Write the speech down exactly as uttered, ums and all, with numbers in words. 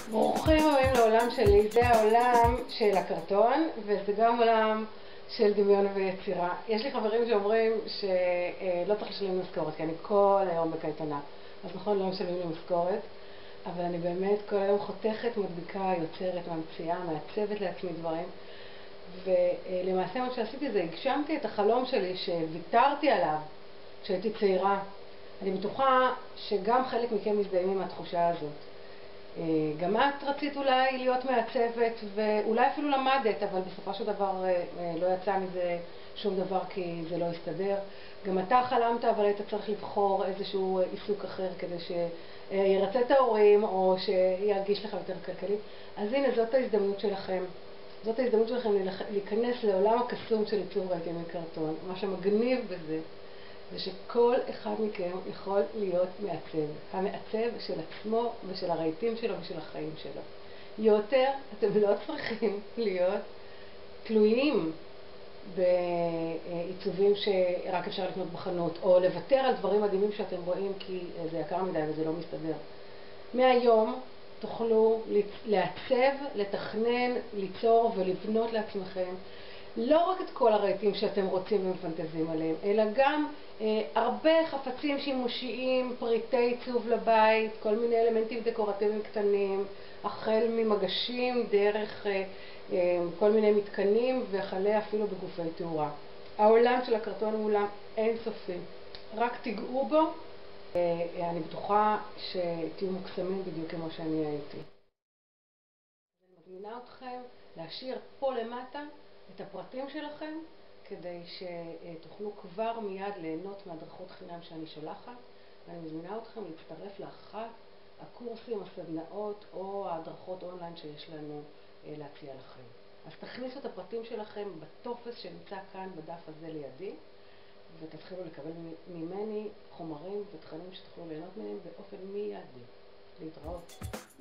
ברוכים הבאים לעולם שלי. זה העולם של הקרטון וזה גם עולם של דמיון ויצירה. יש לי חברים שאומרים שלא צריך לשלם משכורת כי אני כל היום בקייטנה, אז נכון, לא משלמים לי משכורת, אבל אני באמת כל היום חותכת, מדביקה, יוצרת, ממציאה, מעצבת לעצמי דברים. ולמעשה מה שעשיתי זה הגשמתי את החלום שלי שוויתרתי עליו כשהייתי צעירה. אני בטוחה שגם חלק מכם מזדהים עם התחושה הזאת. גם את רצית אולי להיות מעצבת ואולי אפילו למדת, אבל בסופו של דבר לא יצא מזה שום דבר כי זה לא הסתדר. גם אתה חלמת אבל היית צריך לבחור איזשהו עיסוק אחר כדי שירצה את ההורים או שירגיש לך יותר כלכלית. אז הנה, זאת ההזדמנות שלכם. זאת ההזדמנות שלכם להיכנס לעולם הקסום של עיצוב רהיטים מקרטון. מה שמגניב בזה זה שכל אחד מכם יכול להיות מעצב, המעצב של עצמו ושל הרהיטים שלו ושל החיים שלו. יותר אתם לא צריכים להיות תלויים בעיצובים שרק אפשר לקנות בחנות, או לוותר על דברים מדהימים שאתם רואים כי זה יקר מדי וזה לא מסתדר. מהיום תוכלו לעצב, לתכנן, ליצור ולבנות לעצמכם לא רק את כל הרהיטים שאתם רוצים ומפנטזים עליהם, אלא גם אה, הרבה חפצים שימושיים, פריטי עיצוב לבית, כל מיני אלמנטים דקורטיביים קטנים, החל ממגשים דרך אה, אה, כל מיני מתקנים וכלה אפילו בגופי תאורה. העולם של הקרטון הוא עולם אינסופי, רק תיגעו בו, אה, אני בטוחה שתהיו מוקסמים בדיוק כמו שאני הייתי. אני מזמינה אתכם להשאיר פה למטה את הפרטים שלכם כדי שתוכלו כבר מיד ליהנות מהדרכות חינם שאני שולחת, ואני מזמינה אתכם להצטרף לאחת הקורסים, הסדנאות או ההדרכות אונליין שיש לנו להציע לכם. אז תכניסו את הפרטים שלכם בטופס שנמצא כאן בדף הזה לידי, ותתחילו לקבל ממני חומרים ותכנים שתוכלו ליהנות מהם באופן מיידי. להתראות.